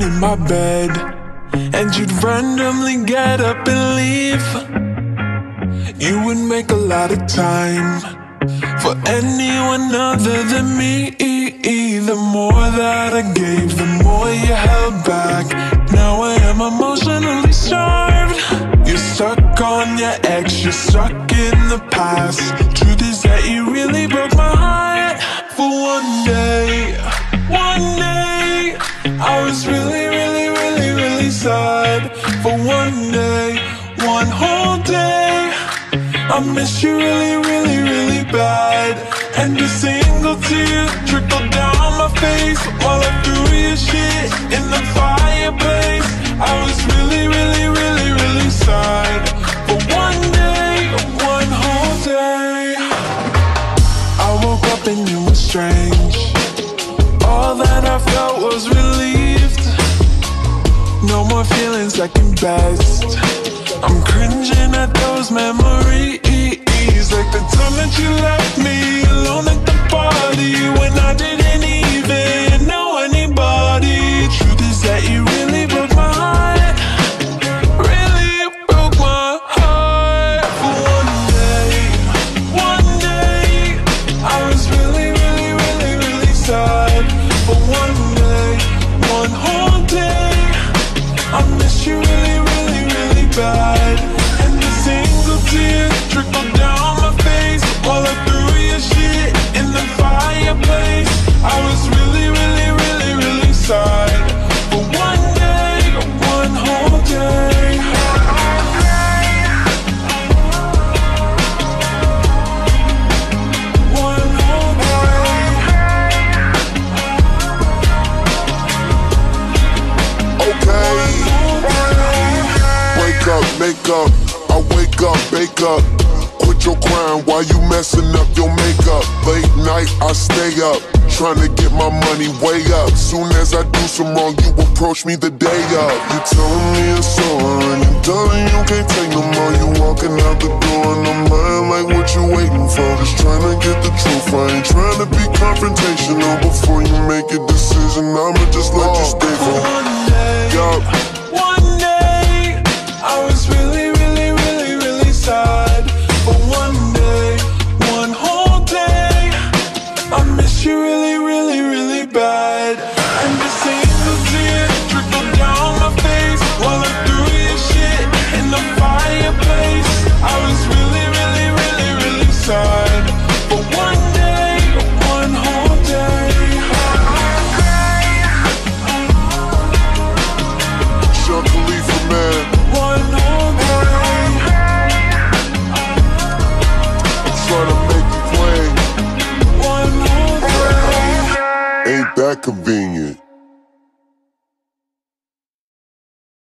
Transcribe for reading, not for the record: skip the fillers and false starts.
in my bed, and you'd randomly get up and leave. You would make a lot of time for anyone other than me. The more that I gave, the more you held back. Now I am emotionally starved. You're stuck on your ex, you're stuck in the past. Truth is that you really broke my heart. For one day, I was really sad. For one day, one whole day, I miss you really bad. And a single tear trickled down my face while I threw your shit in the fireplace. I was really sad. For one day, one whole day, I woke up and you were strange. All that I felt was relieved. No more feeling second best. I'm cringing at those memories, like the time that you left me alone at the party when I didn't even know anybody. Truth is that you really broke my heart, really broke my heart. For one day, I was really sad. For one day, one whole day, I miss you really bad. And a single tear trickled down my face while I threw your shit in the fireplace. I was really sad. For one day, one whole day. One whole day. Okay. Wake up, make up, I wake up, bake up. Quit your crime while you messing up your makeup. Late night, I stay up, trying to get my money way up. Soon as I do some wrong, you approach me the day up. You telling me it's over and you telling you can't take no more. You walking out the door and I'm lying like what you waiting for. Just trying to get the truth, I ain't trying to be confrontational. Before you make a decision, I'ma just let you stay for yup. One day, I was really sad. For one day, one whole day, I miss you really bad. And a single tear trickled down my face while I threw your shit in the fireplace. I was really sad. For one day, one whole day. Sean Khalifa, man. One whole day. Trying to make you play. One whole day. Ain't that convenient?